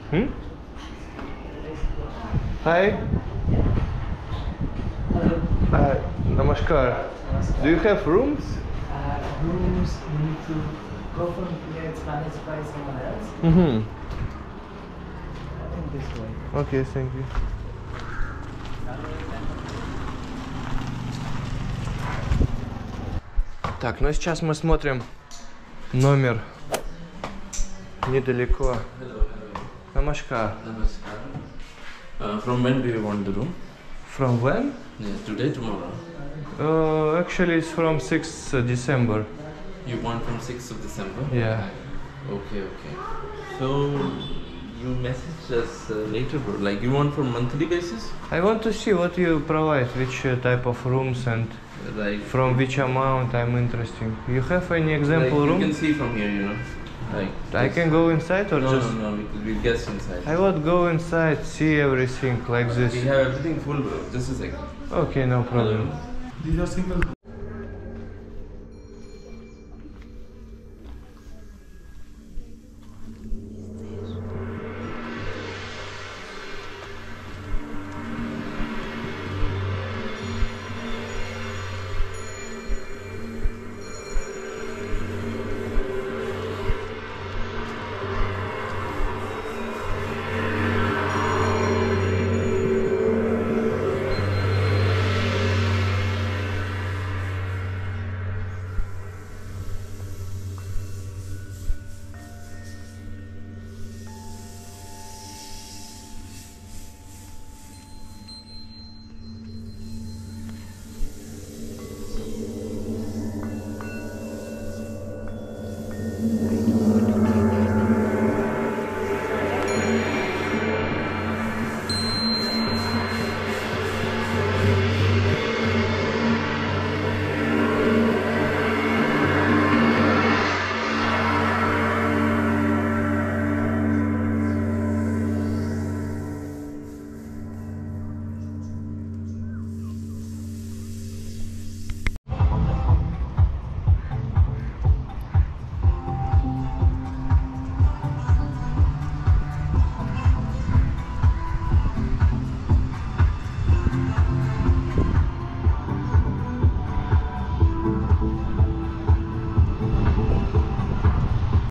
Hmm? Hi. Namaskar. Do you have rooms? Rooms, you need to go from here, it's managed by someone else. Mm-hmm. I think this way. Okay, thank you. Так, ну сейчас мы смотрим номер недалеко. Namaskar. From when do you want the room? From when? Yes, today, tomorrow. Actually, it's from 6th December. You want from 6th of December? Yeah. Okay. So, you message us later, bro. Like, you want from monthly basis? I want to see what you provide, which type of rooms and Like, from which amount I'm interested. You have any example like room? you can see from here, you know. Like, I can go inside or no, just... No, because we'll guess inside. I would go inside, see everything like this. We have everything full, bro. Just a second. Okay, no problem. These are single.